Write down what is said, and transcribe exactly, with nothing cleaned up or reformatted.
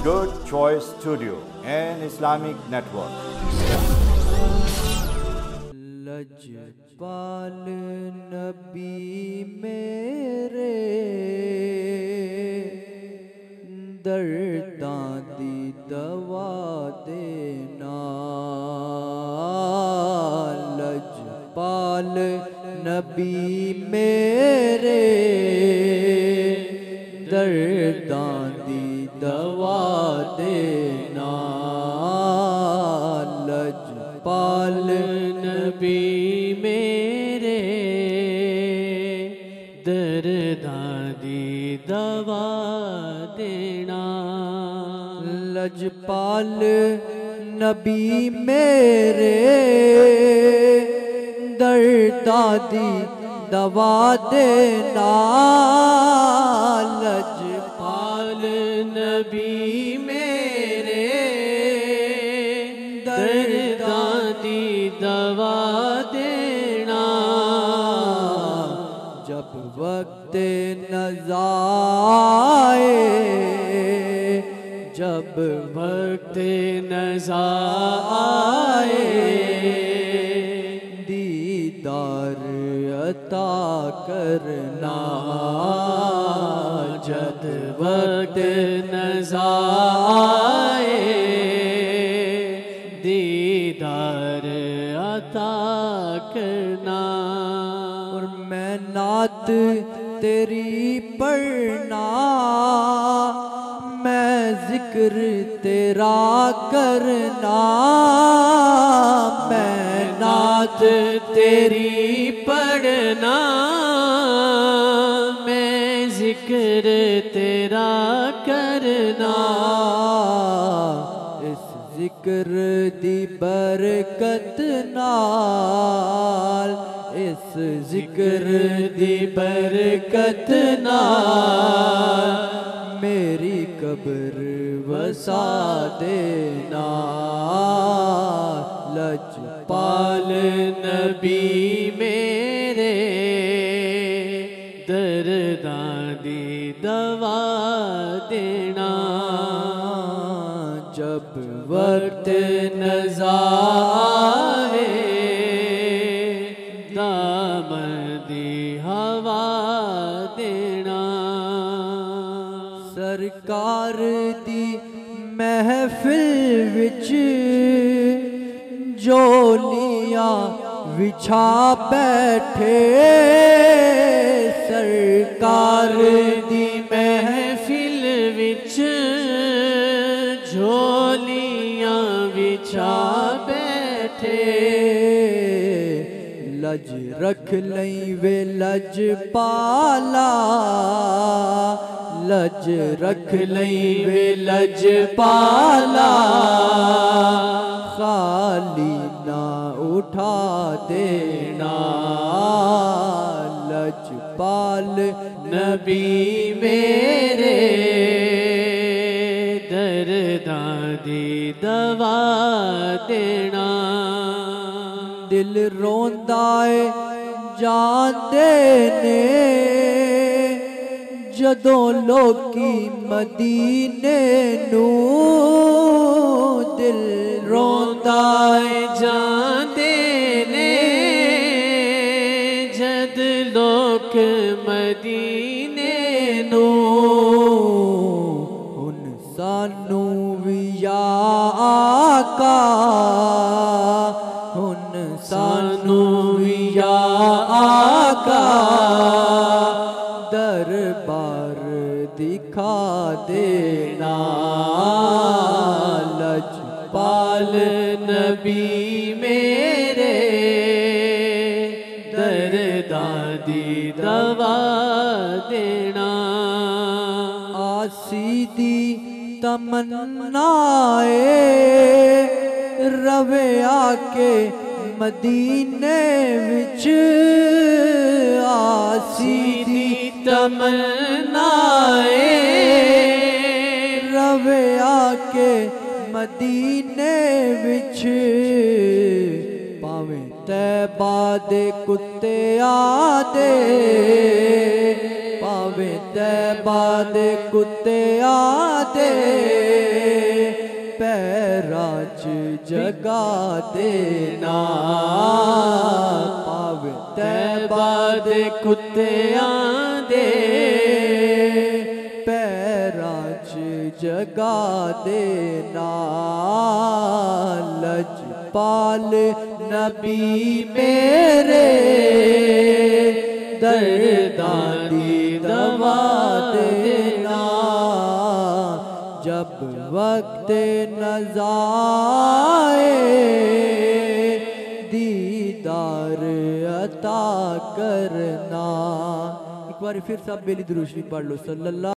Good Choice Studio and Islamic Network. लजपाल नबी मेरे दर्दां दी दवा देना। लजपाल नबी मेरे दर्दां दी दवा देना। लजपाल नबी मेरे दर्दां दी दवा देना। लजपाल नबी मेरे दर्दां दी दवा देना। लजपाल नबी मेरे दर्दां दी दवा देना। जब वक्त नज़ा आए, जब वक्त नज़ा आए, दीदार अता करना। जब वक्त नज़ा आए, दीदार अता करना। और मैं नात तेरी पढ़ना, मैं जिक्र तेरा करना। मैं नात तेरी पढ़ना, मैं जिक्र तेरा करना। इस जिक्र दी बरकत नाल, इस जिक्र दी बरकत नाल मेरी कब्र वसा देना। लजपाल नबी मेरे दर्दां दी दवा देना। जब वक्त नज़ा आए, दामन दी हवा देना। सरकार दी महफिल विच जोलियां विछा बैठे। सरकार दी महफिल विच झोलियां विछा बैठे। लज रख लई वे लजपाला, लज रख लई वे लजपाला। खाली ना उठा देना। लजपाल नबी मेरे दर्दां दी दवा देना। दिल रोंदा है जांदे ने जदों लोकी मदीने नू। दिल रोंदा है जांदे ने जद लोक मदीने नू। हुन सानू भी या आका, हुन सानू भी या आका दरबार दिखा देना। लजपाल नबी मेरे दर्दां दी दवा देना। आसी दी तमन्नाए रवे आके मदीने विच। आसी दी तमन्नाए रवे आके मदीने विच। पावे तैबा दे कुत्ते आदे, पावे। पावे तैबा दे कुत्ते आदे, पावे तैबा दे कुत्ते आदे। पावे तैबा दे कुत्ते आदे, पावे तैबा दे कुत्ते आदे। पावे तैबा दे कुत्ते आदे। जगा देना पावे तैबा दे कुत्तियां दे पैरां च जगा देना लजपाल नबी मेरे दर्दां दी दवा देना जब वक्त नज़ाए दीदार अता करना। एक बार फिर सब बेली दुरूद शरीफ पढ़ लो सल्लल्लाहु